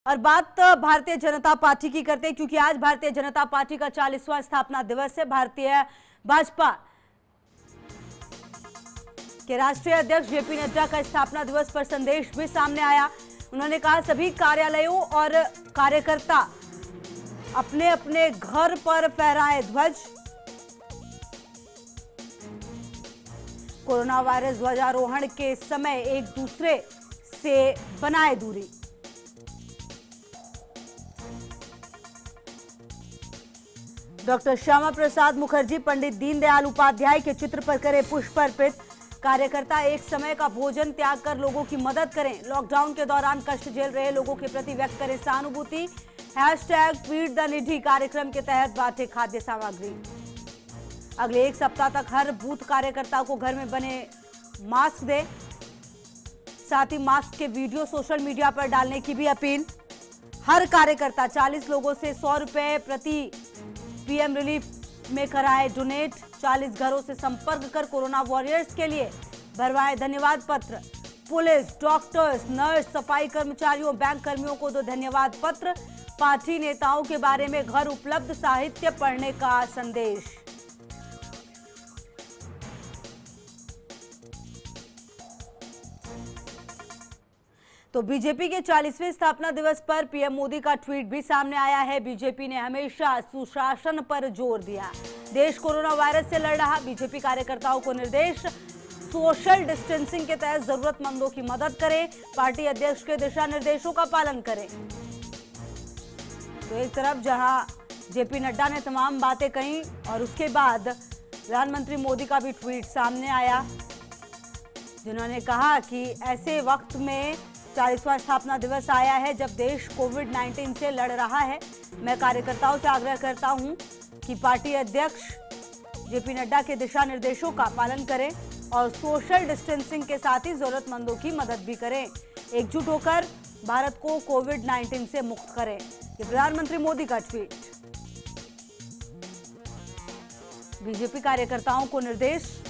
और बात भारतीय जनता पार्टी की करते हैं, क्योंकि आज भारतीय जनता पार्टी का 40वां स्थापना दिवस है। भारतीय भाजपा के राष्ट्रीय अध्यक्ष जेपी नड्डा का स्थापना दिवस पर संदेश भी सामने आया। उन्होंने कहा सभी कार्यालयों और कार्यकर्ता अपने अपने घर पर फहराए ध्वज। कोरोना वायरस ध्वजारोहण के समय एक दूसरे से बनाए दूरी। डॉक्टर श्यामा प्रसाद मुखर्जी पंडित दीनदयाल उपाध्याय के चित्र पर करें पुष्प अर्पित। कार्यकर्ता एक समय का भोजन त्याग कर लोगों की मदद करें। लॉकडाउन के दौरान कष्ट झेल रहे लोगों के प्रति व्यक्त करें सहानुभूति। #फीड द निडी कार्यक्रम के तहत बांटे खाद्य सामग्री। अगले एक सप्ताह तक हर बूथ कार्यकर्ता को घर में बने मास्क दें। साथ ही मास्क के वीडियो सोशल मीडिया पर डालने की भी अपील। हर कार्यकर्ता 40 लोगों से 100 रुपए प्रति पीएम रिलीफ में कराए डोनेट। 40 घरों से संपर्क कर कोरोना वॉरियर्स के लिए भरवाए धन्यवाद पत्र। पुलिस, डॉक्टर्स, नर्स, सफाई कर्मचारियों, बैंक कर्मियों को दो धन्यवाद पत्र। पार्टी नेताओं के बारे में घर उपलब्ध, साहित्य पढ़ने का संदेश। तो बीजेपी के 40वें स्थापना दिवस पर पीएम मोदी का ट्वीट भी सामने आया है। बीजेपी ने हमेशा सुशासन पर जोर दिया। देश कोरोना वायरस से लड़ रहा। बीजेपी कार्यकर्ताओं को निर्देश, सोशल डिस्टेंसिंग के तहत जरूरतमंदों की मदद करें। पार्टी अध्यक्ष के दिशा निर्देशों का पालन करें। तो एक तरफ जहां जेपी नड्डा ने तमाम बातें कही और उसके बाद प्रधानमंत्री मोदी का भी ट्वीट सामने आया, जिन्होंने कहा कि ऐसे वक्त में 40वां स्थापना दिवस आया है जब देश कोविड-19 से लड़ रहा है। मैं कार्यकर्ताओं से आग्रह करता हूं कि पार्टी अध्यक्ष जेपी नड्डा के दिशा निर्देशों का पालन करें और सोशल डिस्टेंसिंग के साथ ही जरूरतमंदों की मदद भी करें। एकजुट होकर भारत को कोविड-19 से मुक्त करें। ये प्रधानमंत्री मोदी का ट्वीट। बीजेपी कार्यकर्ताओं को निर्देश,